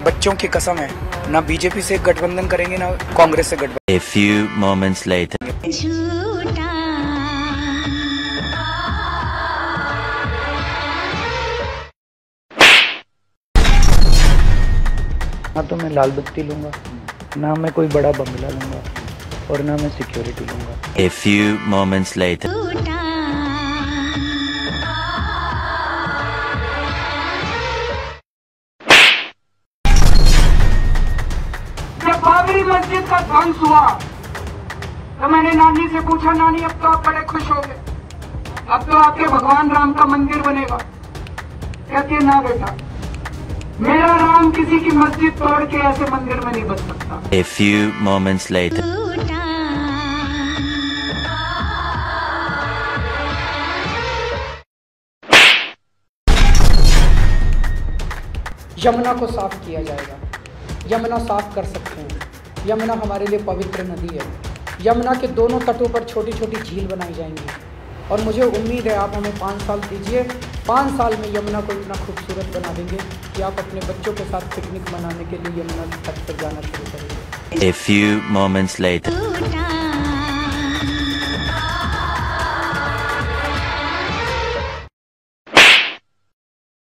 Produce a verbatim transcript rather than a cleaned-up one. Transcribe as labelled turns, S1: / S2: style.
S1: बच्चों की कसम है, ना बीजेपी से गठबंधन करेंगे ना कांग्रेस से गठबंधन।
S2: A few moments later.
S1: ना तो मैं लाल बत्ती लूंगा, ना मैं कोई बड़ा बंगला लूंगा और ना मैं सिक्योरिटी लूंगा।
S2: A few moments later.
S3: जब बाबरी मस्जिद का ध्वंस हुआ तो मैंने नानी से पूछा, नानी अब तो आप बड़े खुश हो गए, अब तो आपके भगवान राम का मंदिर बनेगा। कहती है ना बेटा, मेरा राम किसी की मस्जिद तोड़ के ऐसे मंदिर में नहीं बन सकता।
S2: A few moments later.
S4: Yamuna को साफ किया जाएगा। यमुना साफ कर सकते हैं। यमुना हमारे लिए पवित्र नदी है। यमुना के दोनों तटों पर छोटी छोटी झील बनाई जाएंगी और मुझे उम्मीद है आप हमें पाँच साल दीजिए, पाँच साल में यमुना को इतना खूबसूरत बना देंगे कि आप अपने बच्चों के साथ पिकनिक मनाने के लिए यमुना के तट पर जाना शुरू करेंगे।
S2: A few moments later.